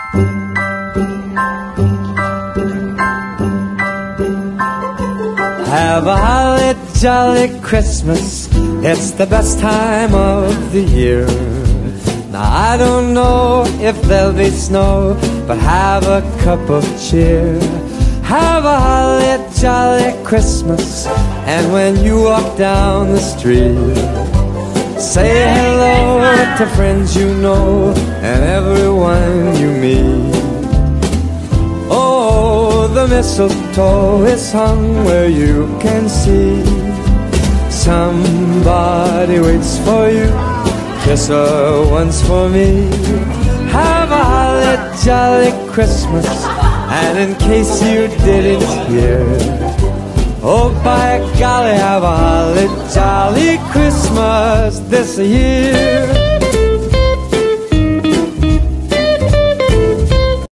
Have a holly jolly Christmas, it's the best time of the year. Now I don't know if there'll be snow, but have a cup of cheer. Have a holly jolly Christmas, and when you walk down the street, say hello to friends you know and everyone you meet. Oh, the mistletoe is hung where you can see. Somebody waits for you, kiss her once for me. Have a holly jolly Christmas, and in case you didn't hear, oh, by golly, have a holly jolly Christmas this year.